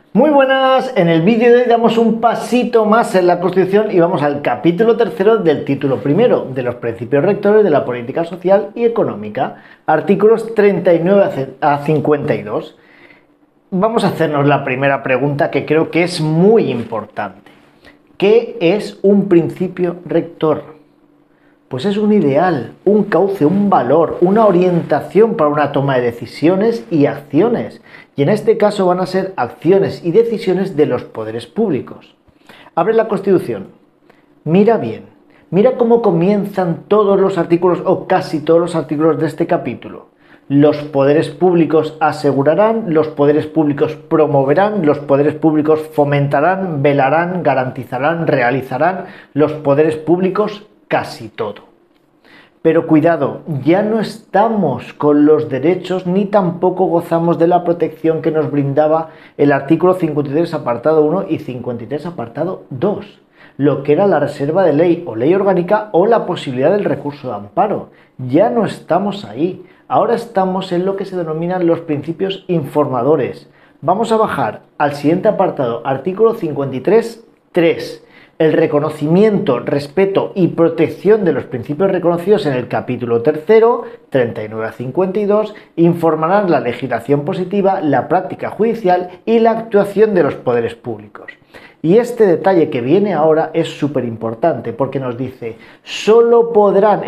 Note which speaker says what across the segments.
Speaker 1: Muy buenas, en el vídeo de hoy damos un pasito más en la Constitución y vamos al capítulo tercero del título primero de los principios rectores de la política social y económica, artículos 39 a 52. Vamos a hacernos la primera pregunta que creo que es muy importante. ¿Qué es un principio rector? Pues es un ideal, un cauce, un valor, una orientación para una toma de decisiones y acciones. Y en este caso van a ser acciones y decisiones de los poderes públicos. Abre la Constitución. Mira bien. Mira cómo comienzan todos los artículos o casi todos los artículos de este capítulo. Los poderes públicos asegurarán, los poderes públicos promoverán, los poderes públicos fomentarán, velarán, garantizarán, realizarán, los poderes públicos casi todo. Pero cuidado, ya no estamos con los derechos ni tampoco gozamos de la protección que nos brindaba el artículo 53 apartado 1 y 53 apartado 2, lo que era la reserva de ley o ley orgánica o la posibilidad del recurso de amparo. Ya no estamos ahí, ahora estamos en lo que se denominan los principios informadores. Vamos a bajar al siguiente apartado, artículo 53.3. El reconocimiento, respeto y protección de los principios reconocidos en el capítulo tercero, 39 a 52, informarán la legislación positiva, la práctica judicial y la actuación de los poderes públicos. Y este detalle que viene ahora es súper importante porque nos dice, solo podrán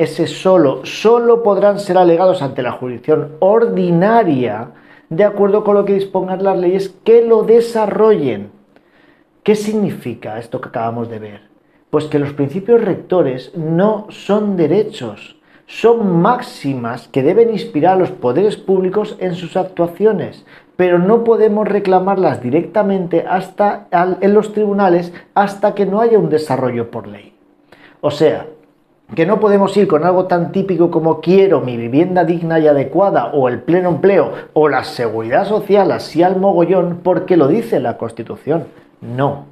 Speaker 1: ser alegados ante la jurisdicción ordinaria de acuerdo con lo que dispongan las leyes que lo desarrollen. ¿Qué significa esto que acabamos de ver? Pues que los principios rectores no son derechos, son máximas que deben inspirar a los poderes públicos en sus actuaciones, pero no podemos reclamarlas directamente en los tribunales hasta que no haya un desarrollo por ley. O sea, que no podemos ir con algo tan típico como quiero mi vivienda digna y adecuada o el pleno empleo o la seguridad social así al mogollón porque lo dice la Constitución. No.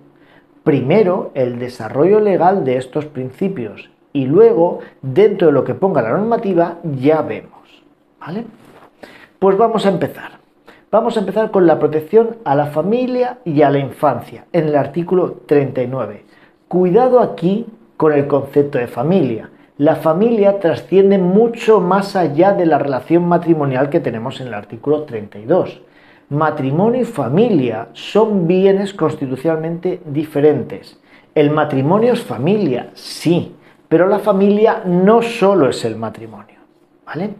Speaker 1: Primero el desarrollo legal de estos principios y luego, dentro de lo que ponga la normativa, ya vemos. ¿Vale? Pues vamos a empezar. Vamos a empezar con la protección a la familia y a la infancia, en el artículo 39. Cuidado aquí con el concepto de familia. La familia trasciende mucho más allá de la relación matrimonial que tenemos en el artículo 32. Matrimonio y familia son bienes constitucionalmente diferentes. El matrimonio es familia, sí, pero la familia no solo es el matrimonio, ¿vale?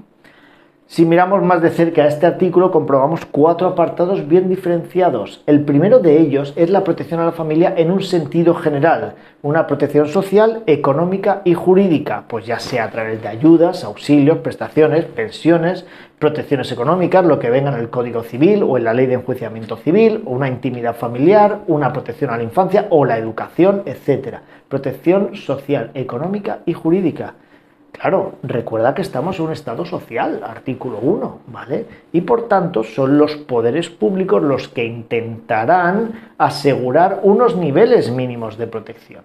Speaker 1: Si miramos más de cerca este artículo, comprobamos 4 apartados bien diferenciados. El primero de ellos es la protección a la familia en un sentido general, una protección social, económica y jurídica, pues ya sea a través de ayudas, auxilios, prestaciones, pensiones, protecciones económicas, lo que venga en el Código Civil o en la Ley de Enjuiciamiento Civil, o una intimidad familiar, una protección a la infancia o la educación, etc. Protección social, económica y jurídica. Claro, recuerda que estamos en un estado social, artículo 1, ¿vale? Y por tanto son los poderes públicos los que intentarán asegurar unos niveles mínimos de protección.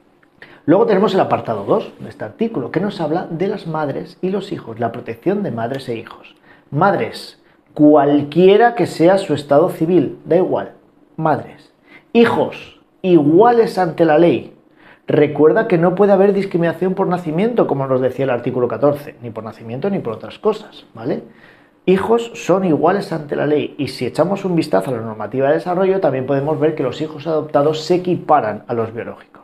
Speaker 1: Luego tenemos el apartado 2 de este artículo, que nos habla de las madres y los hijos, la protección de madres e hijos. Madres, cualquiera que sea su estado civil, da igual, madres. Hijos, iguales ante la ley. Recuerda que no puede haber discriminación por nacimiento, como nos decía el artículo 14, ni por nacimiento ni por otras cosas, ¿vale? Hijos son iguales ante la ley y si echamos un vistazo a la normativa de desarrollo también podemos ver que los hijos adoptados se equiparan a los biológicos.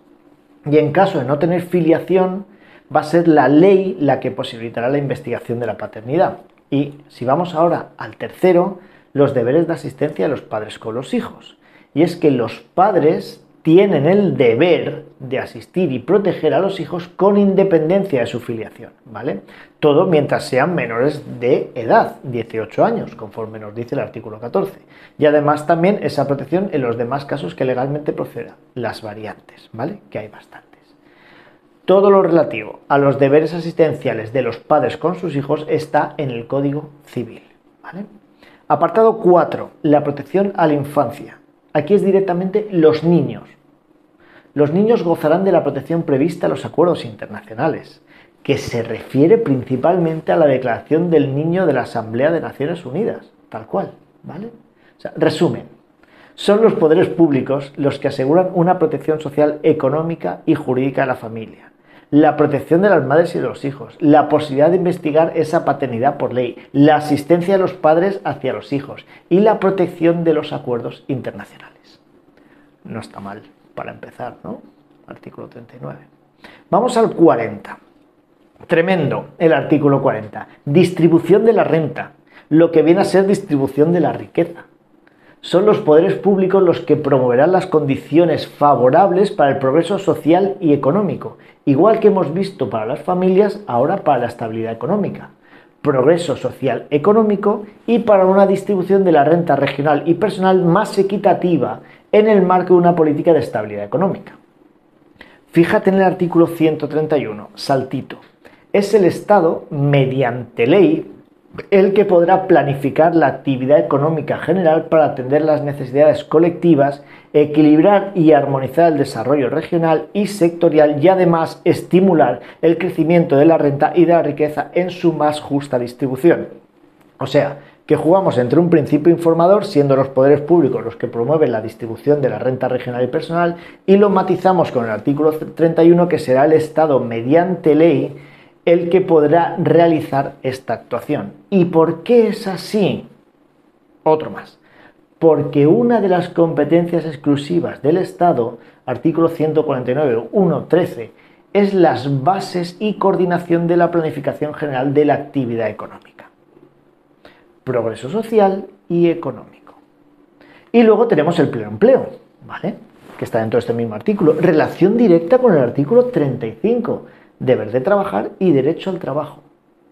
Speaker 1: Y en caso de no tener filiación, va a ser la ley la que posibilitará la investigación de la paternidad. Y si vamos ahora al tercero, los deberes de asistencia de los padres con los hijos. Y es que los padres tienen el deber de asistir y proteger a los hijos con independencia de su filiación, ¿vale? Todo mientras sean menores de edad, 18 años, conforme nos dice el artículo 14. Y además también esa protección en los demás casos que legalmente proceda, las variantes, ¿vale? Que hay bastantes. Todo lo relativo a los deberes asistenciales de los padres con sus hijos está en el Código Civil, ¿vale? Apartado 4. La protección a la infancia. Aquí es directamente los niños. Los niños gozarán de la protección prevista en los acuerdos internacionales, que se refiere principalmente a la Declaración del Niño de la Asamblea de Naciones Unidas, tal cual, ¿vale? O sea, resumen, Son los poderes públicos los que aseguran una protección social, económica y jurídica a la familia, la protección de las madres y de los hijos, la posibilidad de investigar esa paternidad por ley, la asistencia de los padres hacia los hijos y la protección de los acuerdos internacionales. No está mal para empezar, ¿no? Artículo 39. Vamos al 40. Tremendo el artículo 40. Distribución de la renta, lo que viene a ser distribución de la riqueza. Son los poderes públicos los que promoverán las condiciones favorables para el progreso social y económico, igual que hemos visto para las familias, ahora para la estabilidad económica, progreso social económico y para una distribución de la renta regional y personal más equitativa en el marco de una política de estabilidad económica. Fíjate en el artículo 131, saltito. Es el Estado, mediante ley, el que podrá planificar la actividad económica general para atender las necesidades colectivas, equilibrar y armonizar el desarrollo regional y sectorial y además estimular el crecimiento de la renta y de la riqueza en su más justa distribución. O sea, que jugamos entre un principio informador, siendo los poderes públicos los que promueven la distribución de la renta regional y personal, y lo matizamos con el artículo 31, que será el Estado, mediante ley, el que podrá realizar esta actuación. ¿Y por qué es así? Otro más. Porque una de las competencias exclusivas del Estado, artículo 149.1.13, es las bases y coordinación de la planificación general de la actividad económica. Progreso social y económico. Y luego tenemos el pleno empleo, ¿vale? Que está dentro de este mismo artículo. Relación directa con el artículo 35. Deber de trabajar y derecho al trabajo.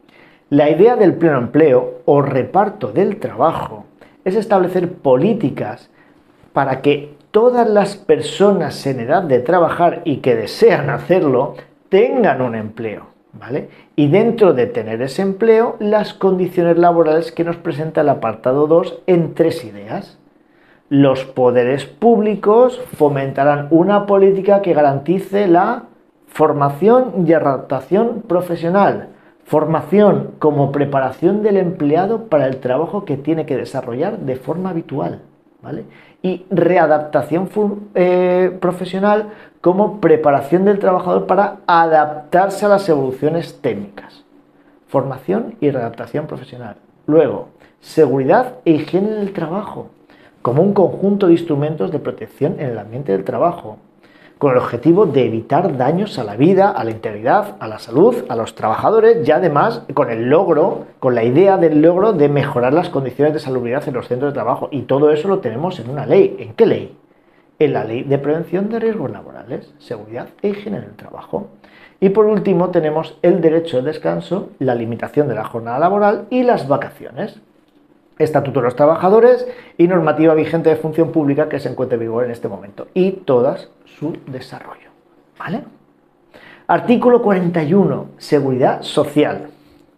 Speaker 1: La idea del pleno empleo o reparto del trabajo es establecer políticas para que todas las personas en edad de trabajar y que desean hacerlo tengan un empleo, ¿vale? Y dentro de tener ese empleo, las condiciones laborales que nos presenta el apartado 2 en 3 ideas. Los poderes públicos fomentarán una política que garantice la formación y adaptación profesional. Formación como preparación del empleado para el trabajo que tiene que desarrollar de forma habitual, ¿vale? Y readaptación profesional como preparación del trabajador para adaptarse a las evoluciones técnicas. Formación y readaptación profesional. Luego, seguridad e higiene en el trabajo, como un conjunto de instrumentos de protección en el ambiente del trabajo, con el objetivo de evitar daños a la vida, a la integridad, a la salud, a los trabajadores y además con la idea del logro de mejorar las condiciones de salubridad en los centros de trabajo. Y todo eso lo tenemos en una ley. ¿En qué ley? En la Ley de Prevención de Riesgos Laborales, Seguridad e Higiene en el Trabajo. Y por último tenemos el derecho al descanso, la limitación de la jornada laboral y las vacaciones. Estatuto de los Trabajadores y normativa vigente de función pública que se encuentra en vigor en este momento y todas su desarrollo, ¿vale? Artículo 41, Seguridad Social.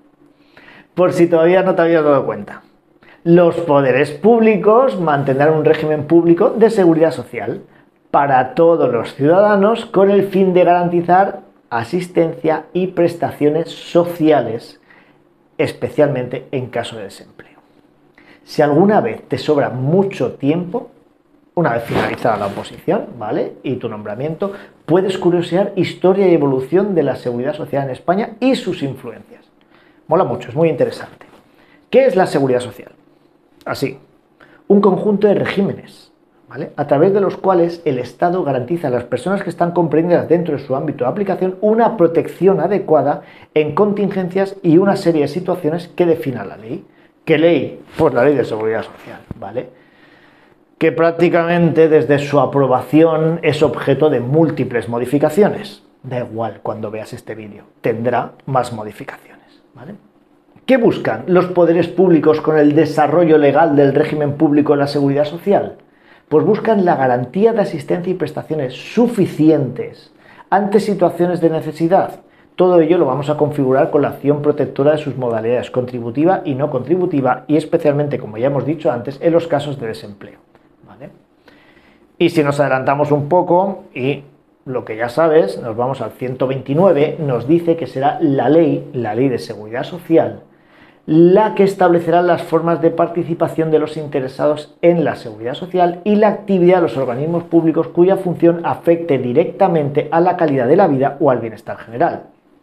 Speaker 1: Por si todavía no te habías dado cuenta. Los poderes públicos mantendrán un régimen público de seguridad social para todos los ciudadanos con el fin de garantizar asistencia y prestaciones sociales, especialmente en caso de desempleo. Si alguna vez te sobra mucho tiempo, una vez finalizada la oposición, ¿vale? Y tu nombramiento, puedes curiosear historia y evolución de la seguridad social en España y sus influencias. Mola mucho, es muy interesante. ¿Qué es la seguridad social? Así, un conjunto de regímenes, ¿vale? A través de los cuales el Estado garantiza a las personas que están comprendidas dentro de su ámbito de aplicación una protección adecuada en contingencias y una serie de situaciones que defina la ley. ¿Qué ley? Pues la Ley de Seguridad Social, ¿vale? Que prácticamente desde su aprobación es objeto de múltiples modificaciones. Da igual cuando veas este vídeo, tendrá más modificaciones, ¿vale? ¿Qué buscan los poderes públicos con el desarrollo legal del régimen público de la seguridad social? Pues buscan la garantía de asistencia y prestaciones suficientes ante situaciones de necesidad. Todo ello lo vamos a configurar con la acción protectora de sus modalidades contributiva y no contributiva y especialmente, como ya hemos dicho antes, en los casos de desempleo, ¿vale? Y si nos adelantamos un poco y lo que ya sabes, nos vamos al 129, nos dice que será la ley de seguridad social, la que establecerá las formas de participación de los interesados en la seguridad social y la actividad de los organismos públicos cuya función afecte directamente a la calidad de la vida o al bienestar general.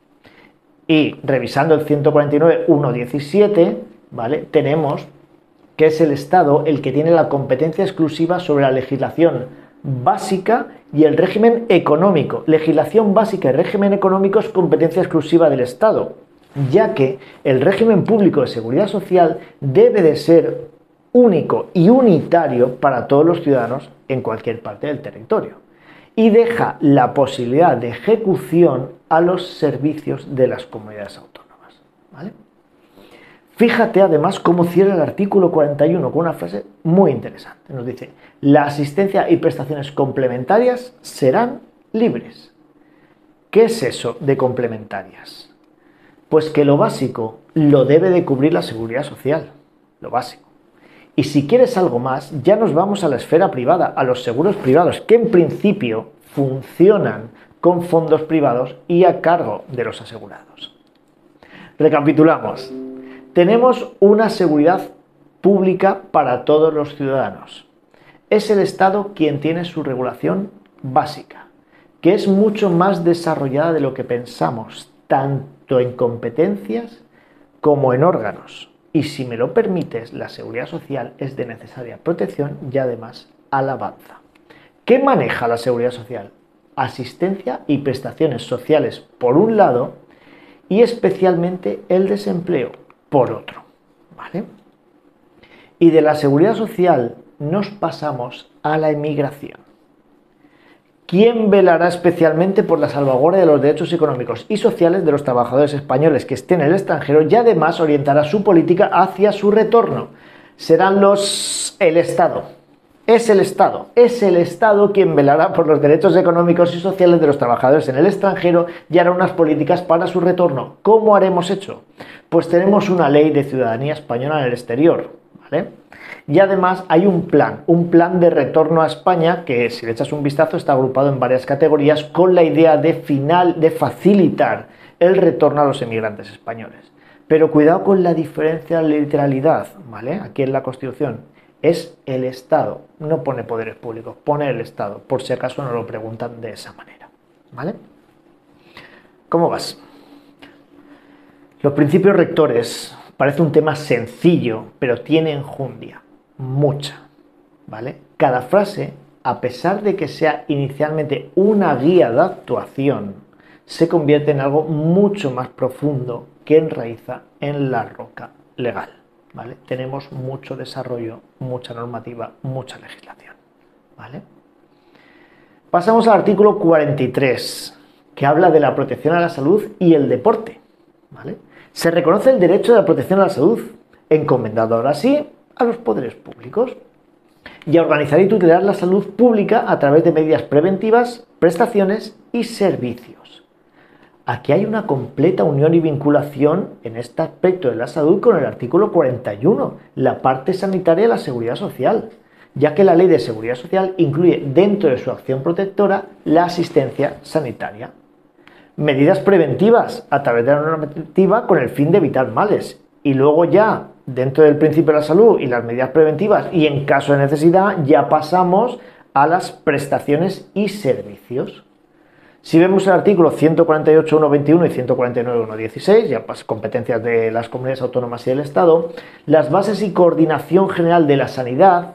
Speaker 1: Y revisando el 149.1.17, ¿vale? Tenemos que es el Estado el que tiene la competencia exclusiva sobre la legislación básica y el régimen económico. Legislación básica y régimen económico es competencia exclusiva del Estado, ya que el régimen público de seguridad social debe de ser único y unitario para todos los ciudadanos en cualquier parte del territorio y deja la posibilidad de ejecución a los servicios de las comunidades autónomas, ¿vale? Fíjate además cómo cierra el artículo 41 con una frase muy interesante. Nos dice, la asistencia y prestaciones complementarias serán libres. ¿Qué es eso de complementarias? Pues que lo básico lo debe de cubrir la seguridad social, lo básico. Y si quieres algo más, ya nos vamos a la esfera privada, a los seguros privados, que en principio funcionan con fondos privados y a cargo de los asegurados. Recapitulamos. Tenemos una seguridad pública para todos los ciudadanos. Es el Estado quien tiene su regulación básica, que es mucho más desarrollada de lo que pensamos, tanto en competencias como en órganos. Y si me lo permites, la seguridad social es de necesaria protección y además alabanza. ¿Qué maneja la seguridad social? Asistencia y prestaciones sociales por un lado y especialmente el desempleo por otro, ¿vale? Y de la seguridad social nos pasamos a la emigración. ¿Quién velará especialmente por la salvaguardia de los derechos económicos y sociales de los trabajadores españoles que estén en el extranjero y además orientará su política hacia su retorno? Serán el Estado. Es el Estado quien velará por los derechos económicos y sociales de los trabajadores en el extranjero y hará unas políticas para su retorno. ¿Cómo haremos eso? Pues tenemos una ley de ciudadanía española en el exterior, ¿vale? Y además hay un plan de retorno a España que, si le echas un vistazo, está agrupado en varias categorías con la idea de facilitar el retorno a los emigrantes españoles. Pero cuidado con la diferencia de literalidad, ¿vale? Aquí en la Constitución es el Estado, no pone poderes públicos, pone el Estado, por si acaso no lo preguntan de esa manera, ¿vale? ¿Cómo vas? Los principios rectores parece un tema sencillo, pero tiene enjundia, mucha, ¿vale? Cada frase, a pesar de que sea inicialmente una guía de actuación, se convierte en algo mucho más profundo que enraiza en la roca legal, ¿vale? Tenemos mucho desarrollo, mucha normativa, mucha legislación, ¿vale? Pasamos al artículo 43, que habla de la protección a la salud y el deporte, ¿vale? Se reconoce el derecho de la protección a la salud, encomendado ahora sí a los poderes públicos, y a organizar y tutelar la salud pública a través de medidas preventivas, prestaciones y servicios. Aquí hay una completa unión y vinculación en este aspecto de la salud con el artículo 41, la parte sanitaria de la seguridad social, ya que la Ley de Seguridad Social incluye dentro de su acción protectora la asistencia sanitaria. Medidas preventivas a través de la normativa con el fin de evitar males. Y luego ya, dentro del principio de la salud y las medidas preventivas y en caso de necesidad, ya pasamos a las prestaciones y servicios. Si vemos el artículo 148.1.21 y 149.1.16, ya competencias de las comunidades autónomas y del Estado, las bases y coordinación general de la sanidad,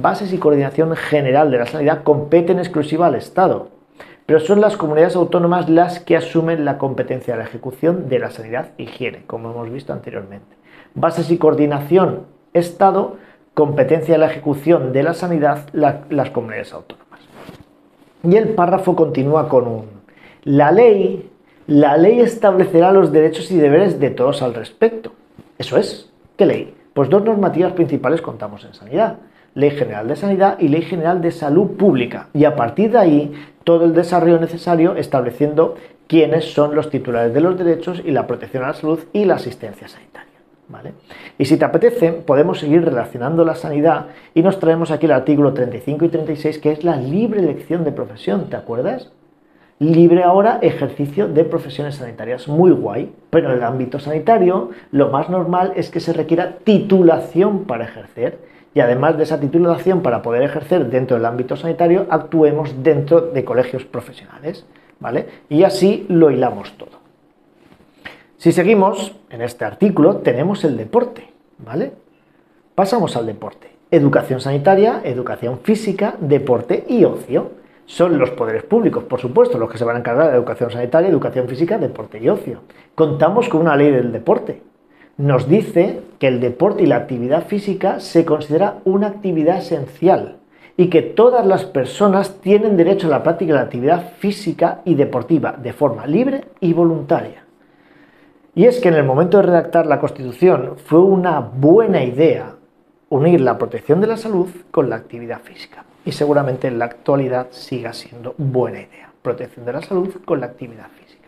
Speaker 1: competen exclusiva al Estado. Pero son las comunidades autónomas las que asumen la competencia de la ejecución de la sanidad e higiene, como hemos visto anteriormente. Bases y coordinación, Estado, competencia de la ejecución de la sanidad, las comunidades autónomas. Y el párrafo continúa con la ley establecerá los derechos y deberes de todos al respecto. Eso es, ¿qué ley? Pues dos normativas principales contamos en sanidad. Ley General de Sanidad y Ley General de Salud Pública. Y a partir de ahí, todo el desarrollo necesario estableciendo quiénes son los titulares de los derechos y la protección a la salud y la asistencia sanitaria, ¿vale? Y si te apetece, podemos seguir relacionando la sanidad y nos traemos aquí el artículo 35 y 36, que es la libre elección de profesión, ¿te acuerdas? Libre ahora ejercicio de profesiones sanitarias. Muy guay, pero en el ámbito sanitario lo más normal es que se requiera titulación para ejercer y además de esa titulación para poder ejercer dentro del ámbito sanitario, actuemos dentro de colegios profesionales, ¿vale? Y así lo hilamos todo. Si seguimos en este artículo tenemos el deporte, ¿vale? Pasamos al deporte. Educación sanitaria, educación física, deporte y ocio. Son los poderes públicos, por supuesto, los que se van a encargar de educación sanitaria, educación física, deporte y ocio. Contamos con una ley del deporte. Nos dice que el deporte y la actividad física se considera una actividad esencial y que todas las personas tienen derecho a la práctica de la actividad física y deportiva de forma libre y voluntaria. Y es que en el momento de redactar la Constitución fue una buena idea unir la protección de la salud con la actividad física. Y seguramente en la actualidad siga siendo buena idea. Protección de la salud con la actividad física.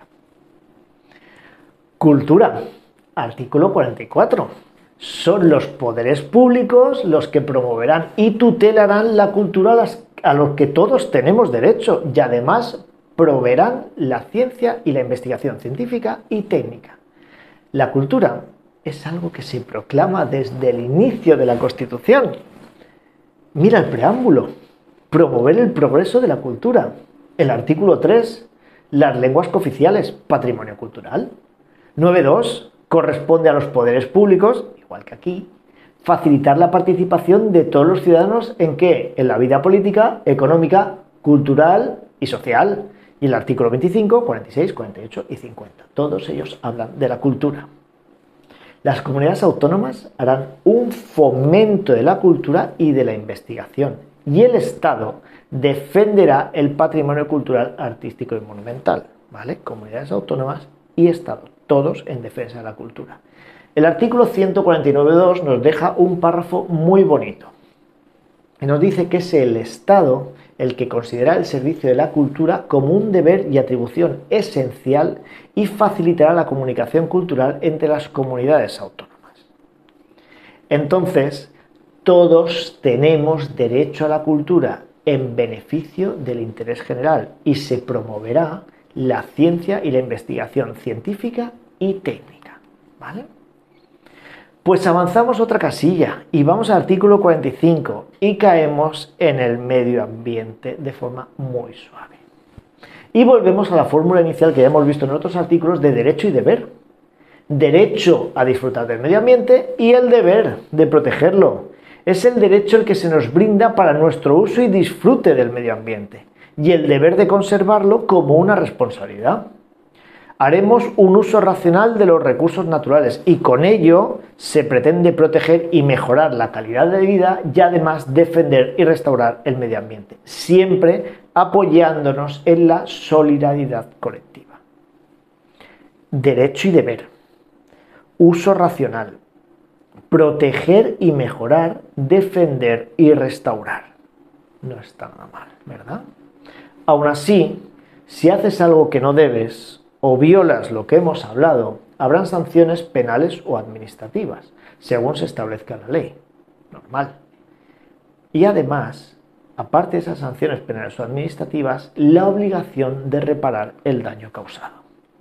Speaker 1: Cultura. Artículo 44. Son los poderes públicos los que promoverán y tutelarán la cultura a los que todos tenemos derecho y además proveerán la ciencia y la investigación científica y técnica. La cultura es algo que se proclama desde el inicio de la Constitución. Mira el preámbulo. Promover el progreso de la cultura. El artículo 3. Las lenguas cooficiales, patrimonio cultural. 9.2. Corresponde a los poderes públicos, igual que aquí, facilitar la participación de todos los ciudadanos ¿en qué? En la vida política, económica, cultural y social. Y el artículo 25, 46, 48 y 50. Todos ellos hablan de la cultura. Las comunidades autónomas harán un fomento de la cultura y de la investigación. Y el Estado defenderá el patrimonio cultural, artístico y monumental, ¿vale? Comunidades autónomas y Estado, todos en defensa de la cultura. El artículo 149.2 nos deja un párrafo muy bonito. Y nos dice que es el Estado el que considera el servicio de la cultura como un deber y atribución esencial y facilitará la comunicación cultural entre las comunidades autónomas. Entonces, todos tenemos derecho a la cultura en beneficio del interés general y se promoverá la ciencia y la investigación científica y técnica, ¿vale? Pues avanzamos otra casilla y vamos al artículo 45 y caemos en el medio ambiente de forma muy suave. Y volvemos a la fórmula inicial que ya hemos visto en otros artículos de derecho y deber. Derecho a disfrutar del medio ambiente y el deber de protegerlo. Es el derecho el que se nos brinda para nuestro uso y disfrute del medio ambiente y el deber de conservarlo como una responsabilidad. Haremos un uso racional de los recursos naturales y con ello se pretende proteger y mejorar la calidad de vida y además defender y restaurar el medio ambiente, siempre apoyándonos en la solidaridad colectiva. Derecho y deber. Uso racional. Proteger y mejorar, defender y restaurar. No está nada mal, ¿verdad? Aún así, si haces algo que no debes o violas lo que hemos hablado, habrán sanciones penales o administrativas, según se establezca la ley. Normal. Y además, aparte de esas sanciones penales o administrativas, la obligación de reparar el daño causado.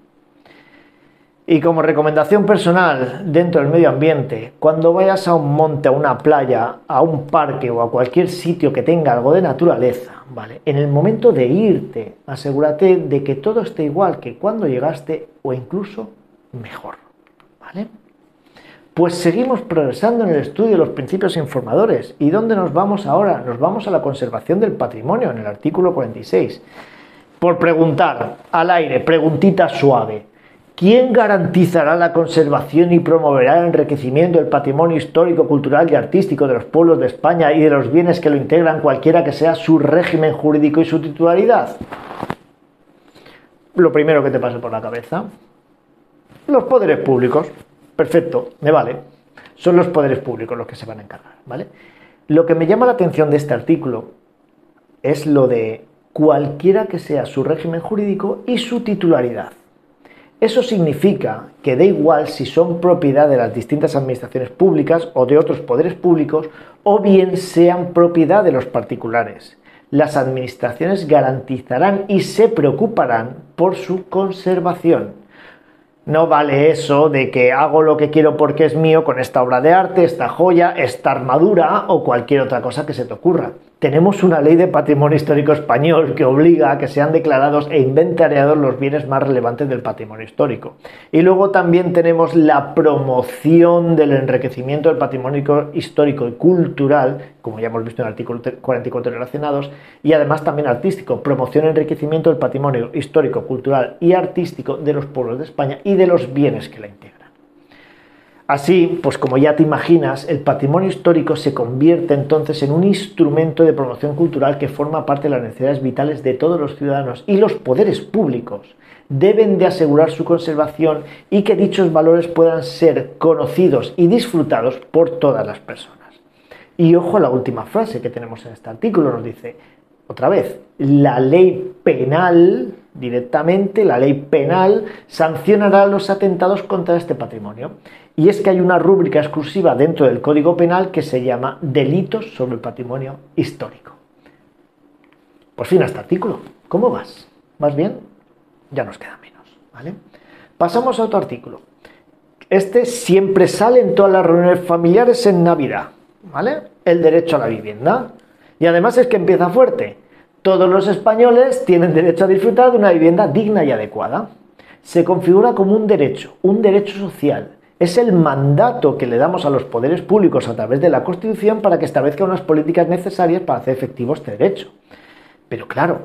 Speaker 1: Y como recomendación personal dentro del medio ambiente, cuando vayas a un monte, a una playa, a un parque o a cualquier sitio que tenga algo de naturaleza, ¿vale? En el momento de irte, asegúrate de que todo esté igual que cuando llegaste o incluso mejor, ¿vale? Pues seguimos progresando en el estudio de los principios informadores. ¿Y dónde nos vamos ahora? Nos vamos a la conservación del patrimonio, en el artículo 46. Por preguntar, al aire, preguntita suave. ¿Quién garantizará la conservación y promoverá el enriquecimiento del patrimonio histórico, cultural y artístico de los pueblos de España y de los bienes que lo integran, cualquiera que sea su régimen jurídico y su titularidad? Lo primero que te pase por la cabeza. Los poderes públicos. Perfecto, me vale. Son los poderes públicos los que se van a encargar, ¿vale? Lo que me llama la atención de este artículo es lo de cualquiera que sea su régimen jurídico y su titularidad. Eso significa que da igual si son propiedad de las distintas administraciones públicas o de otros poderes públicos o bien sean propiedad de los particulares. las administraciones garantizarán y se preocuparán por su conservación. No vale eso de que hago lo que quiero porque es mío con esta obra de arte, esta joya, esta armadura o cualquier otra cosa que se te ocurra. Tenemos una ley de patrimonio histórico español que obliga a que sean declarados e inventariados los bienes más relevantes del patrimonio histórico. Y luego también tenemos la promoción del enriquecimiento del patrimonio histórico y cultural, como ya hemos visto en el artículo 44 relacionados, y además también artístico, promoción y enriquecimiento del patrimonio histórico, cultural y artístico de los pueblos de España y de los bienes que la integran. Así, pues como ya te imaginas, el patrimonio histórico se convierte entonces en un instrumento de promoción cultural que forma parte de las necesidades vitales de todos los ciudadanos, y los poderes públicos deben de asegurar su conservación y que dichos valores puedan ser conocidos y disfrutados por todas las personas. Y ojo a la última frase que tenemos en este artículo, nos dice, otra vez, la ley penal, directamente, la ley penal sancionará los atentados contra este patrimonio. Y es que hay una rúbrica exclusiva dentro del Código Penal que se llama Delitos sobre el patrimonio histórico. Por fin a este artículo. ¿Cómo vas? ¿Vas bien? Ya nos queda menos, ¿vale? Pasamos a otro artículo. Este siempre sale en todas las reuniones familiares en Navidad, ¿vale? El derecho a la vivienda. Y además es que empieza fuerte. Todos los españoles tienen derecho a disfrutar de una vivienda digna y adecuada. Se configura como un derecho social. Es el mandato que le damos a los poderes públicos a través de la Constitución para que establezcan unas políticas necesarias para hacer efectivo este derecho. Pero claro,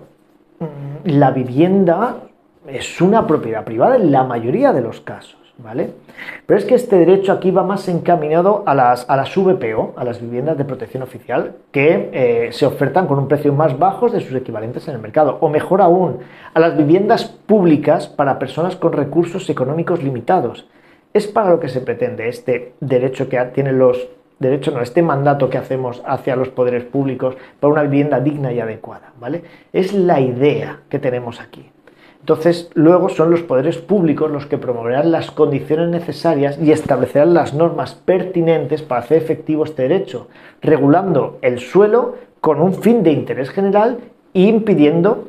Speaker 1: la vivienda es una propiedad privada en la mayoría de los casos, ¿vale? Pero es que este derecho aquí va más encaminado a las VPO, a las viviendas de protección oficial, que se ofertan con un precio más bajo de sus equivalentes en el mercado. O mejor aún, a las viviendas públicas para personas con recursos económicos limitados. Es para lo que se pretende este derecho que tienen este mandato que hacemos hacia los poderes públicos para una vivienda digna y adecuada, ¿vale? Es la idea que tenemos aquí. Entonces, luego son los poderes públicos los que promoverán las condiciones necesarias y establecerán las normas pertinentes para hacer efectivo este derecho, regulando el suelo con un fin de interés general e impidiendo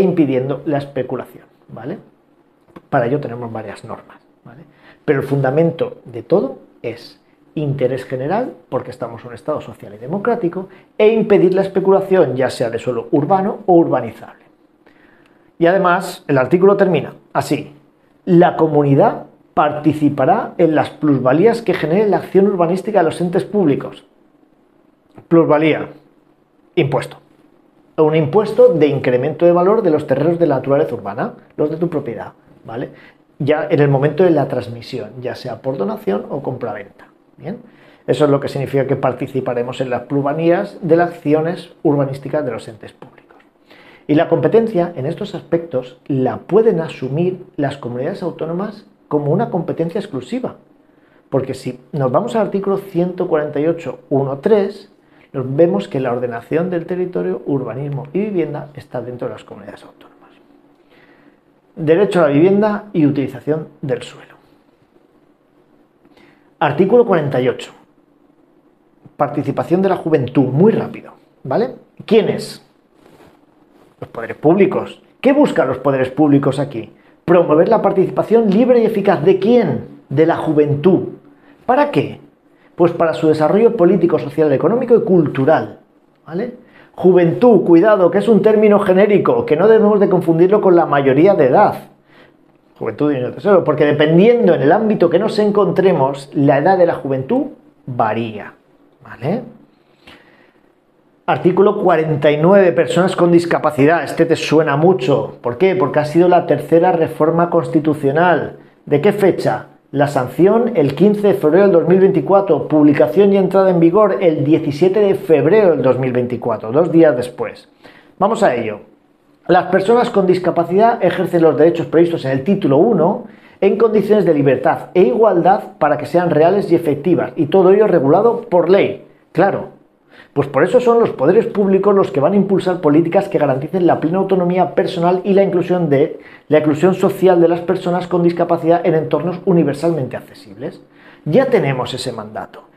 Speaker 1: la especulación, ¿vale? Para ello tenemos varias normas, ¿vale? Pero el fundamento de todo es interés general, porque estamos en un Estado social y democrático, e impedir la especulación, ya sea de suelo urbano o urbanizable. Y además, el artículo termina así: la comunidad participará en las plusvalías que genere la acción urbanística de los entes públicos. Plusvalía, impuesto. Un impuesto de incremento de valor de los terrenos de la naturaleza urbana, los de tu propiedad, ¿vale? Ya en el momento de la transmisión, ya sea por donación o compraventa. Bien, eso es lo que significa que participaremos en las plusvalías de las acciones urbanísticas de los entes públicos. Y la competencia en estos aspectos la pueden asumir las comunidades autónomas como una competencia exclusiva. Porque si nos vamos al artículo 148.1.3, nos vemos que la ordenación del territorio, urbanismo y vivienda está dentro de las comunidades autónomas. Derecho a la vivienda y utilización del suelo. Artículo 48. Participación de la juventud, muy rápido, ¿vale? ¿Quiénes? Los poderes públicos. ¿Qué buscan los poderes públicos aquí? Promover la participación libre y eficaz. ¿De quién? De la juventud. ¿Para qué? Pues para su desarrollo político, social, económico y cultural, ¿vale? Juventud, cuidado, que es un término genérico, que no debemos de confundirlo con la mayoría de edad. Juventud y niño tesoro, porque dependiendo en el ámbito que nos encontremos, la edad de la juventud varía, ¿vale? Artículo 49, personas con discapacidad. Este te suena mucho. ¿Por qué? Porque ha sido la tercera reforma constitucional. ¿De qué fecha? La sanción el 15 de febrero del 2024, publicación y entrada en vigor el 17 de febrero del 2024, 2 días después. Vamos a ello. Las personas con discapacidad ejercen los derechos previstos en el título 1 en condiciones de libertad e igualdad para que sean reales y efectivas, y todo ello regulado por ley. Claro, pues por eso son los poderes públicos los que van a impulsar políticas que garanticen la plena autonomía personal y la inclusión social de las personas con discapacidad en entornos universalmente accesibles. Ya tenemos ese mandato.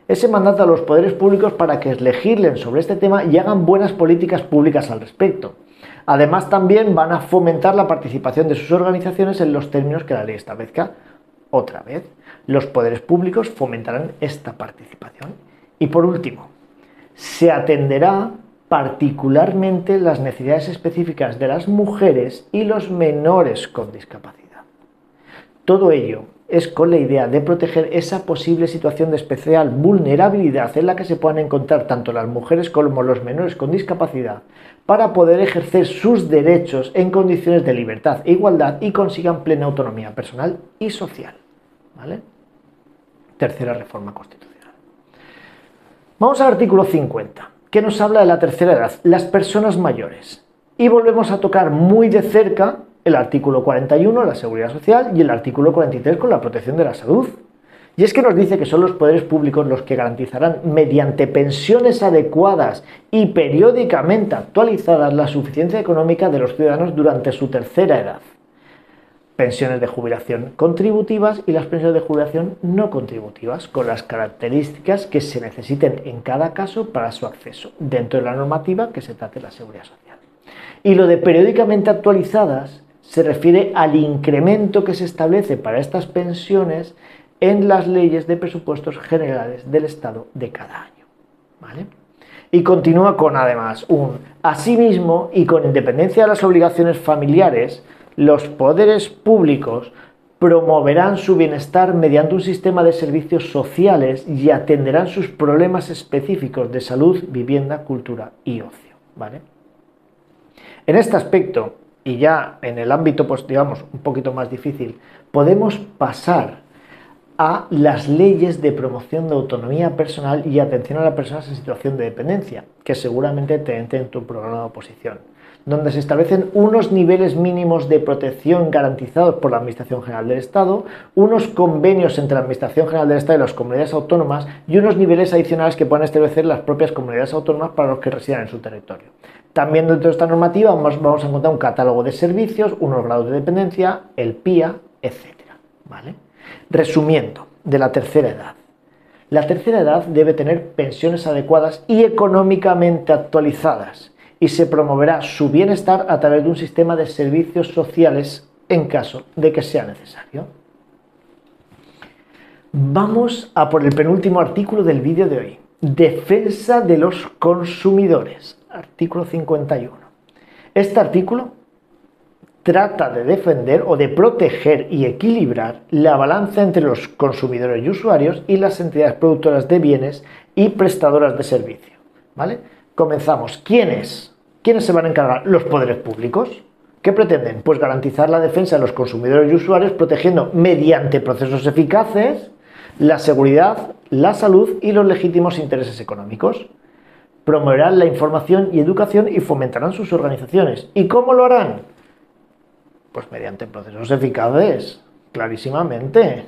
Speaker 1: ese mandato a los poderes públicos para que legislen sobre este tema y hagan buenas políticas públicas al respecto. Además, también van a fomentar la participación de sus organizaciones en los términos que la ley establezca. Otra vez, los poderes públicos fomentarán esta participación. Y por último, se atenderá particularmente las necesidades específicas de las mujeres y los menores con discapacidad. Todo ello es con la idea de proteger esa posible situación de especial vulnerabilidad en la que se puedan encontrar tanto las mujeres como los menores con discapacidad para poder ejercer sus derechos en condiciones de libertad e igualdad y consigan plena autonomía personal y social. ¿Vale? Tercera reforma constitucional. Vamos al artículo 50, que nos habla de la tercera edad, las personas mayores. Y volvemos a tocar muy de cerca el artículo 41, la seguridad social, y el artículo 43 con la protección de la salud. Y es que nos dice que son los poderes públicos los que garantizarán mediante pensiones adecuadas y periódicamente actualizadas la suficiencia económica de los ciudadanos durante su tercera edad. Pensiones de jubilación contributivas y las pensiones de jubilación no contributivas, con las características que se necesiten en cada caso para su acceso, dentro de la normativa que se trate de la seguridad social. Y lo de periódicamente actualizadas se refiere al incremento que se establece para estas pensiones en las leyes de presupuestos generales del Estado de cada año. ¿Vale? Y continúa con además asimismo y con independencia de las obligaciones familiares, los poderes públicos promoverán su bienestar mediante un sistema de servicios sociales y atenderán sus problemas específicos de salud, vivienda, cultura y ocio. ¿Vale? En este aspecto, y ya en el ámbito, pues digamos, un poquito más difícil, podemos pasar a las leyes de promoción de autonomía personal y atención a las personas en situación de dependencia, que seguramente te entre en tu programa de oposición, donde se establecen unos niveles mínimos de protección garantizados por la Administración General del Estado, unos convenios entre la Administración General del Estado y las comunidades autónomas y unos niveles adicionales que pueden establecer las propias comunidades autónomas para los que residan en su territorio. También dentro de esta normativa vamos a encontrar un catálogo de servicios, unos grados de dependencia, el PIA, etc. ¿Vale? Resumiendo, de la tercera edad. La tercera edad debe tener pensiones adecuadas y económicamente actualizadas, y se promoverá su bienestar a través de un sistema de servicios sociales en caso de que sea necesario. Vamos a por el penúltimo artículo del vídeo de hoy. Defensa de los consumidores. Artículo 51. Este artículo trata de defender o de proteger y equilibrar la balanza entre los consumidores y usuarios y las entidades productoras de bienes y prestadoras de servicio. ¿Vale? Comenzamos. ¿Quiénes se van a encargar? Los poderes públicos. ¿Qué pretenden? Pues garantizar la defensa de los consumidores y usuarios, protegiendo mediante procesos eficaces la seguridad, la salud y los legítimos intereses económicos. Promoverán la información y educación y fomentarán sus organizaciones. ¿Y cómo lo harán? Pues mediante procesos eficaces, clarísimamente.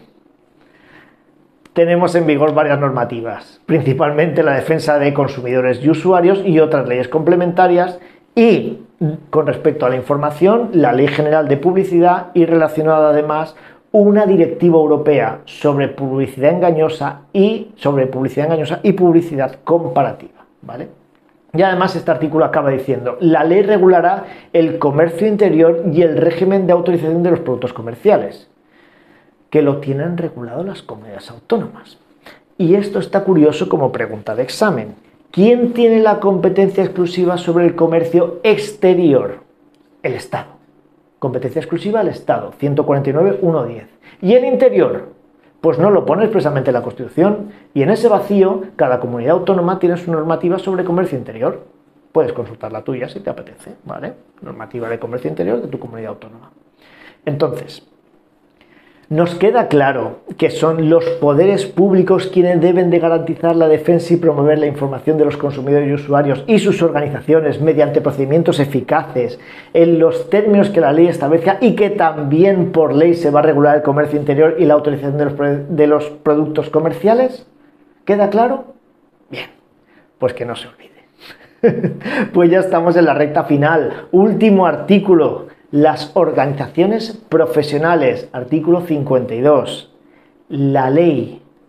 Speaker 1: Tenemos en vigor varias normativas, principalmente la defensa de consumidores y usuarios y otras leyes complementarias, y con respecto a la información, la Ley General de Publicidad y relacionada además una directiva europea sobre publicidad engañosa y publicidad comparativa, ¿vale? Y además este artículo acaba diciendo: la ley regulará el comercio interior y el régimen de autorización de los productos comerciales, que lo tienen regulado las comunidades autónomas. Y esto está curioso como pregunta de examen. ¿Quién tiene la competencia exclusiva sobre el comercio exterior? El Estado. Competencia exclusiva del Estado, 149.1.10. ¿Y el interior? Pues no lo pone expresamente en la Constitución, y en ese vacío cada comunidad autónoma tiene su normativa sobre comercio interior. Puedes consultar la tuya si te apetece, ¿vale? Normativa de comercio interior de tu comunidad autónoma. Entonces, nos queda claro que son los poderes públicos quienes deben de garantizar la defensa y promover la información de los consumidores y usuarios y sus organizaciones mediante procedimientos eficaces en los términos que la ley establezca, y que también por ley se va a regular el comercio interior y la autorización de los productos comerciales. ¿Queda claro? Bien, pues que no se olvide. Pues ya estamos en la recta final. Último artículo. Las organizaciones profesionales, artículo 52. La ley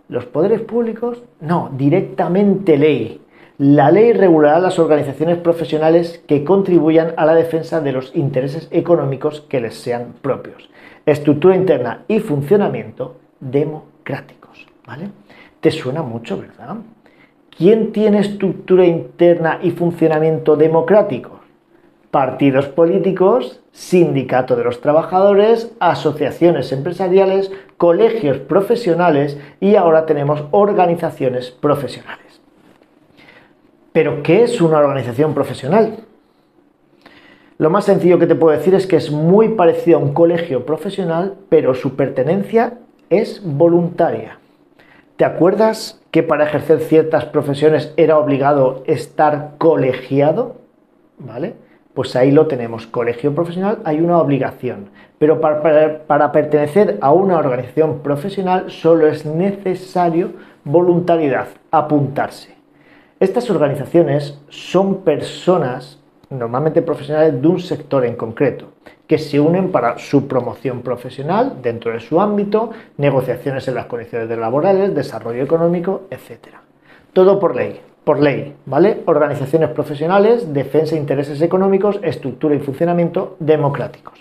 Speaker 1: ¿Los poderes públicos? No, directamente ley. La ley regulará las organizaciones profesionales que contribuyan a la defensa de los intereses económicos que les sean propios. Estructura interna y funcionamiento democráticos, ¿vale? ¿Te suena mucho, verdad? ¿Quién tiene estructura interna y funcionamiento democrático? Partidos políticos, sindicato de los trabajadores, asociaciones empresariales, colegios profesionales y ahora tenemos organizaciones profesionales. ¿Pero qué es una organización profesional? Lo más sencillo que te puedo decir es que es muy parecido a un colegio profesional, pero su pertenencia es voluntaria. ¿Te acuerdas que para ejercer ciertas profesiones era obligado estar colegiado? ¿Vale? Pues ahí lo tenemos, colegio profesional, hay una obligación, pero para pertenecer a una organización profesional solo es necesario voluntariedad, apuntarse. Estas organizaciones son personas, normalmente profesionales de un sector en concreto, que se unen para su promoción profesional dentro de su ámbito, negociaciones en las condiciones laborales, desarrollo económico, etc. Todo por ley, ¿vale? Organizaciones profesionales, defensa de intereses económicos, estructura y funcionamiento democráticos.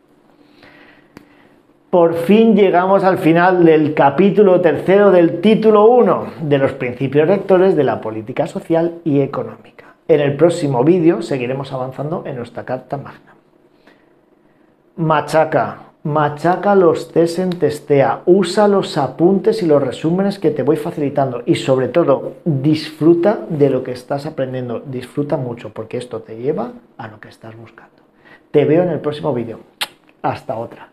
Speaker 1: Por fin llegamos al final del capítulo 3 del título 1 de los principios rectores de la política social y económica. En el próximo vídeo seguiremos avanzando en nuestra Carta Magna. Machaca los test en Testea, usa los apuntes y los resúmenes que te voy facilitando y sobre todo disfruta de lo que estás aprendiendo, disfruta mucho porque esto te lleva a lo que estás buscando. Te veo en el próximo vídeo. Hasta otra.